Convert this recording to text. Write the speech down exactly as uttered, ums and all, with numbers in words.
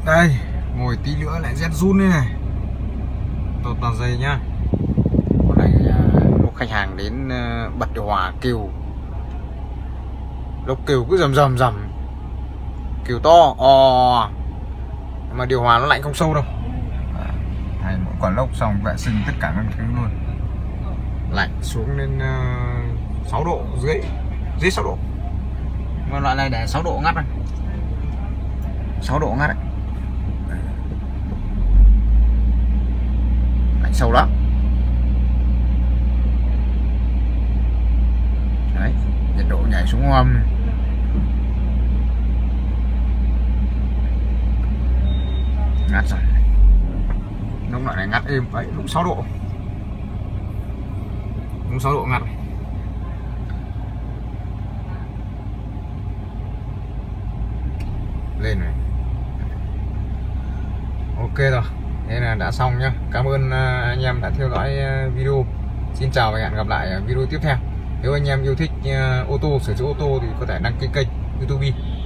Đây, ngồi tí nữa lại rét run đây này. Tột toàn dây nhá. Hôm nay lúc khách hàng đến bật điều hòa kêu. Lúc kêu cứ rầm rầm rầm. Kêu to, ò. Mà điều hòa nó lạnh không sâu đâu. Thay mỗi quả lốc xong vệ sinh tất cả các thứ luôn. Lạnh xuống đến uh, sáu độ, dưới dưới sáu độ. Mà loại này để sáu độ ngắt này. sáu độ ngắt đấy. Lạnh sâu lắm. Đấy, nhiệt độ nhảy xuống âm. Ngắt rồi. Lúc loại này ngắt êm vậy, lúc sáu độ. Lúc sáu độ ngắt. Lên này. Ok rồi, thế là đã xong nhá. Cảm ơn anh em đã theo dõi video. Xin chào và hẹn gặp lại video tiếp theo. Nếu anh em yêu thích ô tô, sửa chữa ô tô thì có thể đăng ký kênh YouTube.